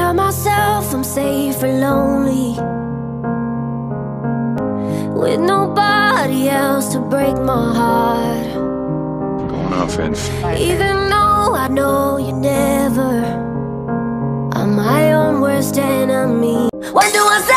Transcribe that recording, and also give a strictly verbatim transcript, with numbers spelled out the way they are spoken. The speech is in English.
by myself, I'm safe and lonely, with nobody else to break my heart. Going off in. Even though I know you never, I'm my own worst enemy. What do I say?